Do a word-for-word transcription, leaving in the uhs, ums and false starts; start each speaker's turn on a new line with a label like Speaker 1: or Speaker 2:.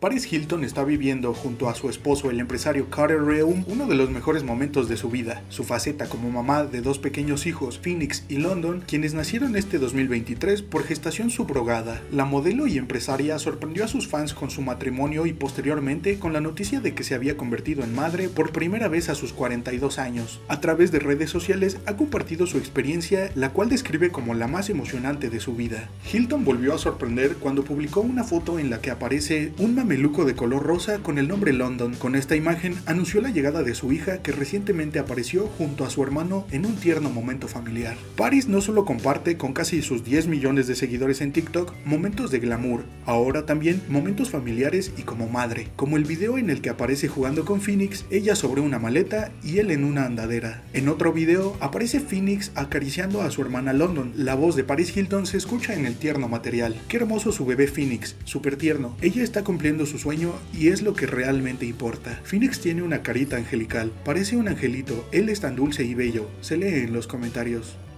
Speaker 1: Paris Hilton está viviendo junto a su esposo, el empresario Carter Reum, uno de los mejores momentos de su vida. Su faceta como mamá de dos pequeños hijos, Phoenix y London, quienes nacieron este dos mil veintitrés por gestación subrogada. La modelo y empresaria sorprendió a sus fans con su matrimonio y posteriormente con la noticia de que se había convertido en madre por primera vez a sus cuarenta y dos años. A través de redes sociales ha compartido su experiencia, la cual describe como la más emocionante de su vida. Hilton volvió a sorprender cuando publicó una foto en la que aparece un mame mameluco de color rosa con el nombre London. Con esta imagen anunció la llegada de su hija, que recientemente apareció junto a su hermano en un tierno momento familiar. Paris no solo comparte con casi sus diez millones de seguidores en TikTok momentos de glamour, ahora también momentos familiares y como madre, como el video en el que aparece jugando con Phoenix, ella sobre una maleta y él en una andadera. En otro video aparece Phoenix acariciando a su hermana London. La voz de Paris Hilton se escucha en el tierno material. Qué hermoso su bebé Phoenix, súper tierno. Ella está cumpliendo su sueño y es lo que realmente importa. Phoenix tiene una carita angelical, parece un angelito, él es tan dulce y bello, se lee en los comentarios.